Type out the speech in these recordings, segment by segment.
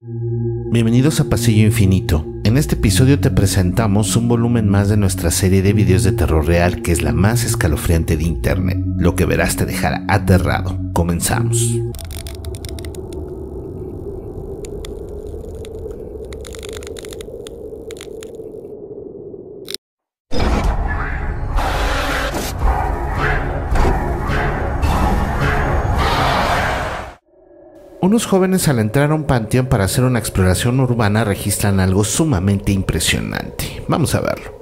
Bienvenidos a Pasillo Infinito. En este episodio te presentamos un volumen más de nuestra serie de videos de terror real, que es la más escalofriante de internet. Lo que verás te dejará aterrado. Comenzamos. Unos jóvenes, al entrar a un panteón para hacer una exploración urbana, registran algo sumamente impresionante. Vamos a verlo.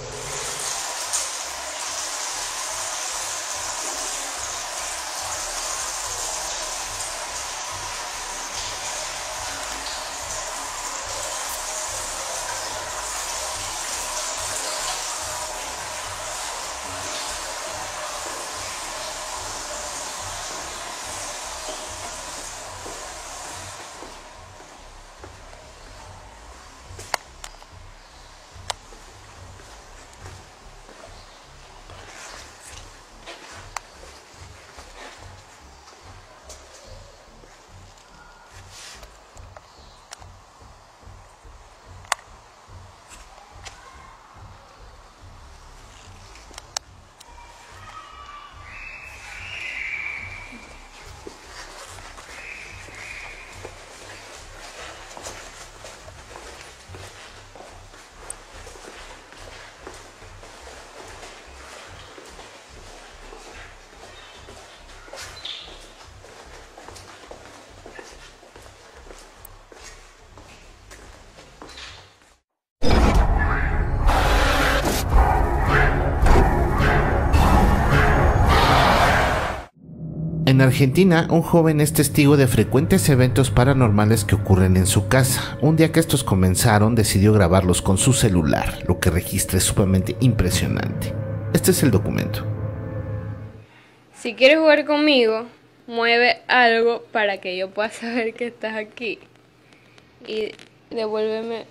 En Argentina, un joven es testigo de frecuentes eventos paranormales que ocurren en su casa. Un día que estos comenzaron, decidió grabarlos con su celular. Lo que registra es sumamente impresionante. Este es el documento. Si quieres jugar conmigo, mueve algo para que yo pueda saber que estás aquí. Y devuélveme...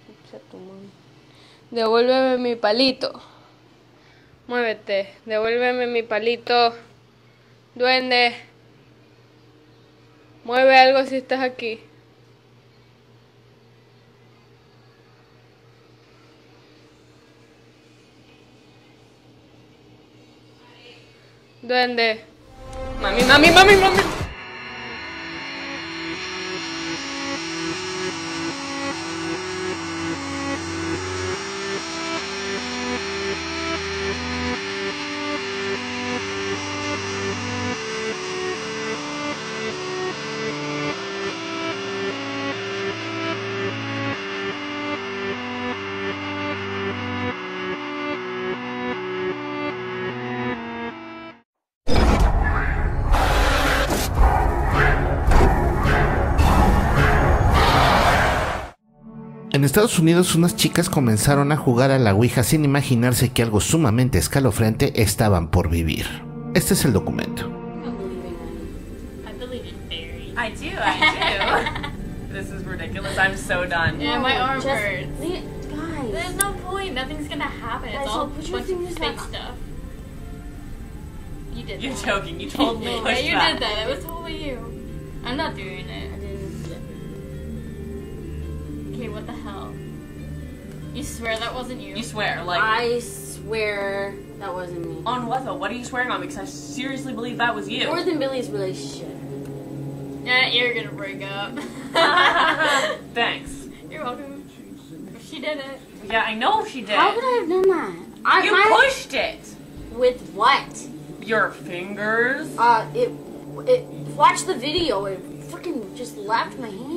Devuélveme mi palito. Muévete, devuélveme mi palito. Duende, mueve algo si estás aquí. Duende. Mami, mami, mami, mami. En Estados Unidos, unas chicas comenzaron a jugar a la Ouija sin imaginarse que algo sumamente escalofriante estaban por vivir. Este es el documento. I believe in fairies. I do. This is ridiculous. I'm so done. Yeah, my arm Just hurts. guys. There's no point. Nothing's gonna happen. It's Guys, all put a your bunch of fingers fake back. stuff. You did You're that. joking. You told me. Yeah, you did that. It was totally you. I'm not doing it. Okay, what the hell? You swear that wasn't you? You swear, like I swear that wasn't me. on what though? What are you swearing on? Because I seriously believe that was you. More than Billy's relationship. Yeah, you're gonna break up. Thanks. You're welcome. She did it. Yeah, I know she did. How could I have done that? You pushed it. With what? Your fingers. It. Watch the video. It freaking just left my hand.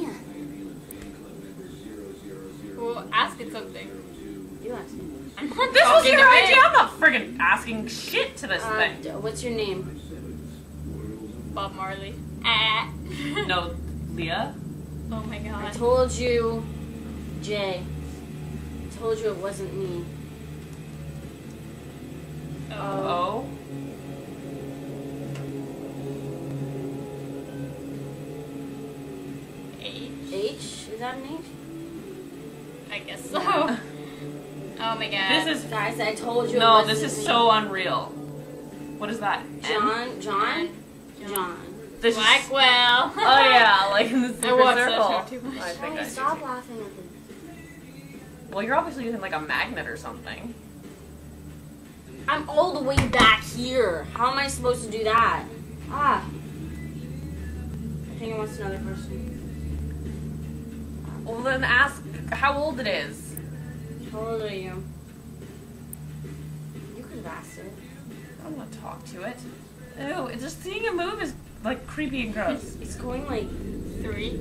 Well, ask it something. You asked me. I'm not This was talking your to idea. me. I'm not friggin' asking shit to this thing. What's your name? Bob Marley. No, Leah. Oh my I god. told you, Jay. I told you it wasn't me. Oh. H? Is that an H? I guess so. Oh my god. This is Guys, I told you. no. it This wasn't is me. so unreal. What is that? N? John. This is, Blackwell. oh yeah, like in the I was circle. Show too much. I think I do. Stop laughing at them. Well, you're obviously using like a magnet or something. I'm all the way back here. How am I supposed to do that? Ah. I think it wants another person. Well, then ask how old it is. How old are you? You could have asked it. I don't want to talk to it. Ew, just seeing it move is like creepy and gross. It's going like 3.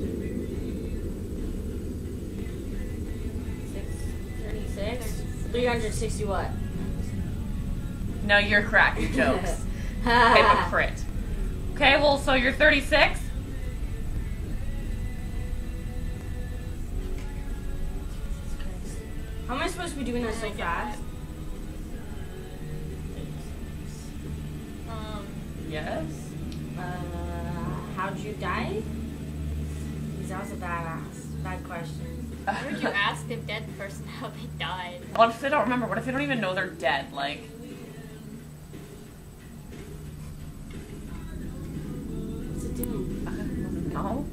36? 360 what? No, you're cracking jokes. Hypocrite. Okay, well, so you're 36? How am I supposed to be doing that so fast? Yes. How'd you die? Because that was a bad question. Why would you ask a dead person how they died? What if they don't remember? What if they don't even know they're dead? Like, What's it doing? no?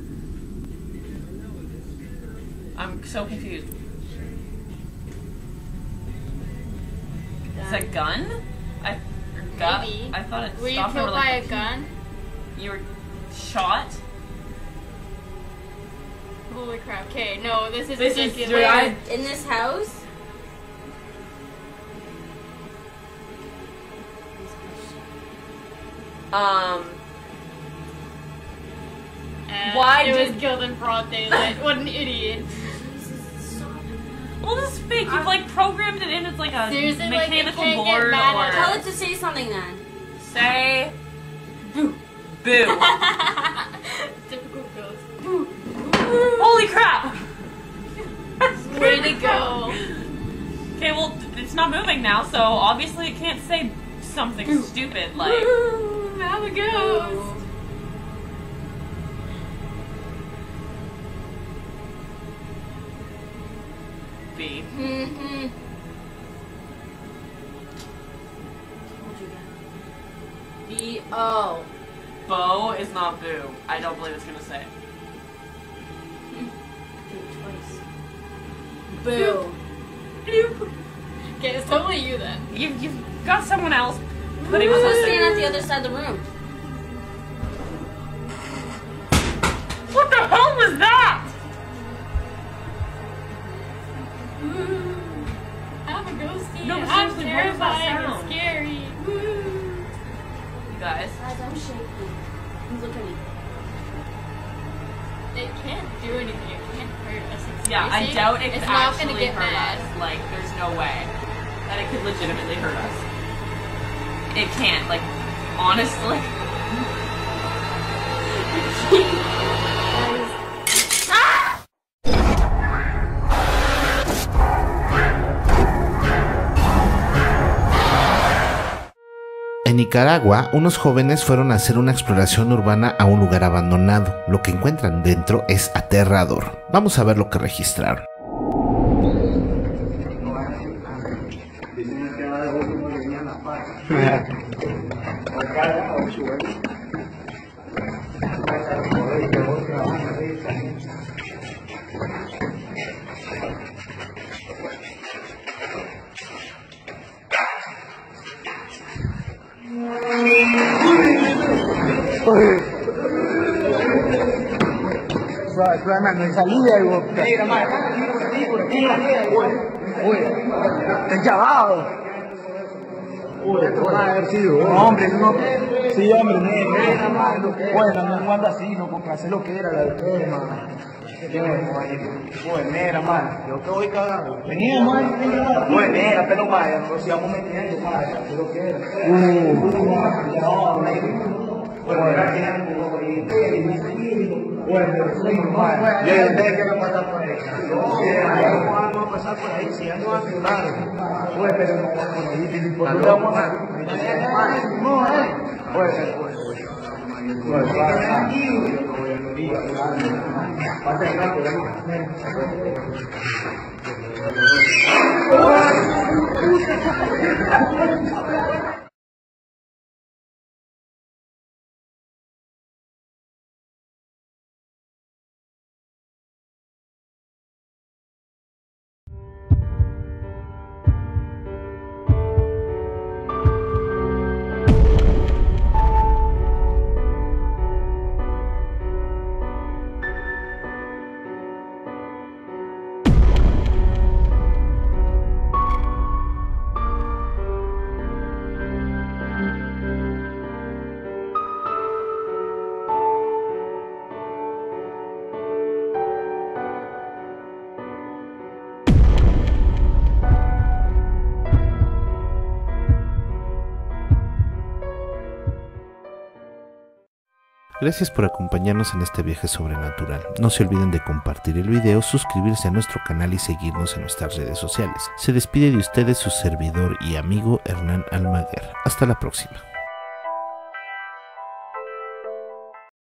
I'm so confused. It's a gun? Maybe. I thought it Were you stopped killed over, by like, a gun? You were shot? Holy crap. Okay, no, this is This is ridiculous. In this house? And Why it did- was killed in broad daylight. What an idiot. Well, this is fake. You've like programmed it in. It's like a Seriously, like, it mechanical can't get board mad or at Tell it to say something then. say boo. Boo. Typical ghost. Holy crap! Way to go. Okay, well, it's not moving now, so obviously it can't say something stupid like. Ooh, I'm a ghost. B. Mm-hmm. B-O. Bo is not boo. I don't believe it's gonna say. Twice. Boo. Okay, it's totally you then. You've got someone else Who's putting us standing on. at the other side of the room? What the hell was that? I'm a ghosty. No, but I'm seriously, what was that terrifying. sound? It's scary. Woo. You guys. Guys, I'm shaking. Look at me. It can't do anything. It can't hurt us. It's Yeah, I basic. doubt it could It's not actually gonna get hurt mad. us. Like, there's no way that it could legitimately hurt us. It can't. Like, honestly. En Nicaragua, unos jóvenes fueron a hacer una exploración urbana a un lugar abandonado. Lo que encuentran dentro es aterrador. Vamos a ver lo que registraron. No salía, digo, está chavado. No, hombre, no. Sí, hombre, nena, mano. Bueno, no anda así, no, porque hace lo que era la doctora, mano. Pues, nena, mano. Yo que voy cagado. Venía, mano. Pues, nena, pero vaya, nos sigamos metiendo, mano. Hace lo que era. No, bueno, vamos a pasar por ahí, si ando a celular. Pues, pero no vamos a Gracias por acompañarnos en este viaje sobrenatural. No se olviden de compartir el video, suscribirse a nuestro canal y seguirnos en nuestras redes sociales. Se despide de ustedes su servidor y amigo Hernán Almaguer. Hasta la próxima.